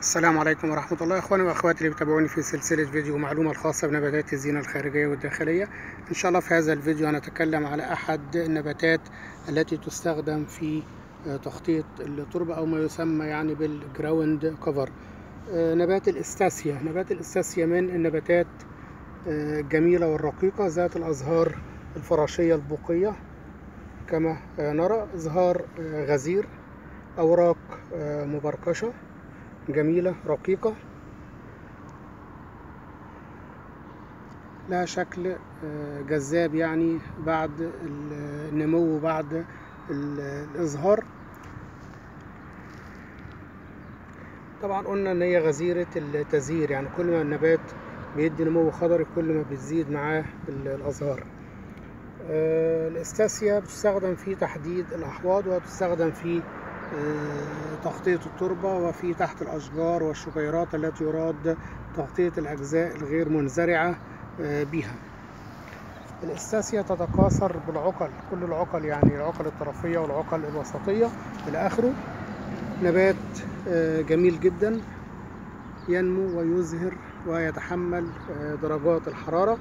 السلام عليكم ورحمة الله. إخواني وأخواتي اللي بيتابعوني في سلسلة فيديو معلومة الخاصة بنباتات الزينة الخارجية والداخلية. إن شاء الله في هذا الفيديو هنتكلم على أحد النباتات التي تستخدم في تخطيط التربة أو ما يسمى يعني بالجراوند كفر. نبات الإستاسيا. نبات الإستاسيا من النباتات الجميلة والرقيقة ذات الأزهار الفراشية البقية كما نرى، أزهار غزير، أوراق مبركشة جميلة رقيقة، لها شكل جذاب يعني بعد النمو بعد الإزهار. طبعا قلنا ان هي غزيرة التزهير، يعني كل ما النبات بيدي نمو خضري كل ما بتزيد معاه الأزهار. الإستاسيا بتستخدم في تحديد الأحواض، وتستخدم في تغطية التربة وفي تحت الأشجار والشجيرات التي يراد تغطية الأجزاء الغير منزرعة بها. الإستاسيا تتكاثر بالعقل، كل العقل يعني العقل الطرفية والعقل الوسطية إلى آخره. نبات جميل جدا، ينمو ويزهر ويتحمل درجات الحرارة.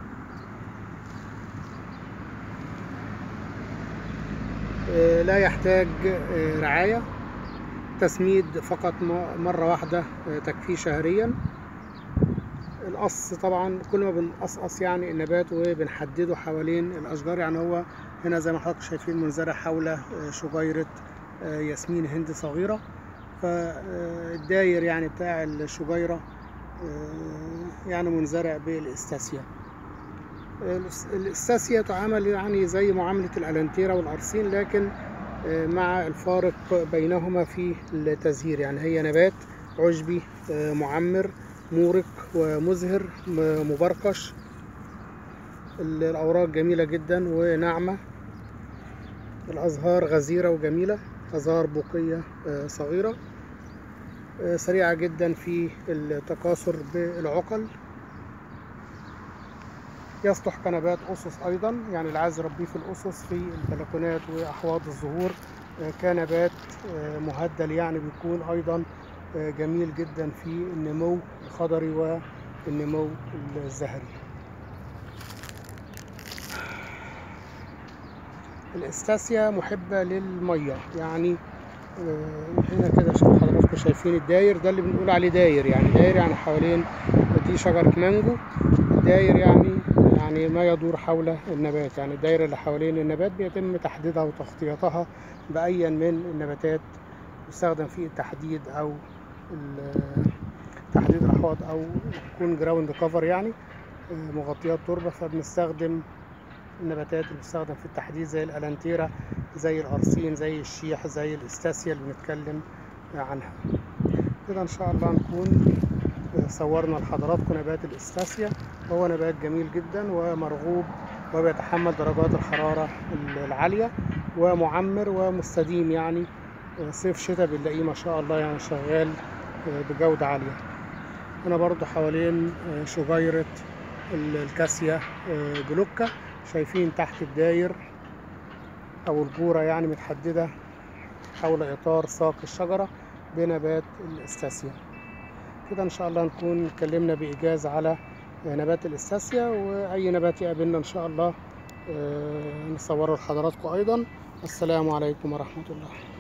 لا يحتاج رعاية، تسميد فقط مرة واحدة تكفيه شهريا. القص طبعا كل ما بنقصقص يعني النبات وبنحدده حوالين الأشجار، يعني هو هنا زي ما حضراتكم شايفين منزرع حول شجيرة ياسمين هندي صغيرة، فالداير يعني بتاع الشجيرة يعني منزرع بالإستاسيا. الإستاسيا تعامل يعني زي معاملة الألانتيرا والأرسين، لكن مع الفارق بينهما في التزهير. يعني هي نبات عشبي معمر مورق ومزهر مبرقش، الأوراق جميلة جدا وناعمة، الأزهار غزيرة وجميلة، أزهار بقية صغيرة، سريعة جدا في التكاثر بالعقل. يصلح كنبات أسس أيضا، يعني اللي عايز يربيه في الأسس في البلكونات وأحواض الزهور كنبات مهدل، يعني بيكون أيضا جميل جدا في النمو الخضري والنمو الزهري. الإستاسيا محبة للمية، يعني هنا كده حضراتكم شايفين الداير ده اللي بنقول عليه داير، يعني داير يعني حوالين دي شجرة مانجو، الداير يعني ما يدور حول النبات، يعني الدايرة اللي حوالين النبات بيتم تحديدها وتغطيتها بأيا من النباتات يستخدم في التحديد أو تحديد الأحواض أو يكون جراوند كفر، يعني مغطيات تربة. فبنستخدم النباتات اللي بتستخدم في التحديد زي الألانتيرا، زي الأرسين، زي الشيح، زي الإستاسيا اللي بنتكلم عنها. كده إن شاء الله نكون صورنا لحضراتكم نبات الإستاسيا. هو نبات جميل جدا ومرغوب وبيتحمل درجات الحرارة العالية ومعمر ومستديم، يعني صيف شتاء بنلاقيه ما شاء الله يعني شغال بجودة عالية. هنا برضو حوالين شجيرة الكاسيا جلوكا، شايفين تحت الداير أو الجورة يعني متحددة حول إطار ساق الشجرة بنبات الإستاسيا. كده إن شاء الله نكون اتكلمنا بإيجاز على نبات الإستاسيا، وأي نبات يقابلنا إن شاء الله نصوره لحضراتكم أيضا. السلام عليكم ورحمة الله.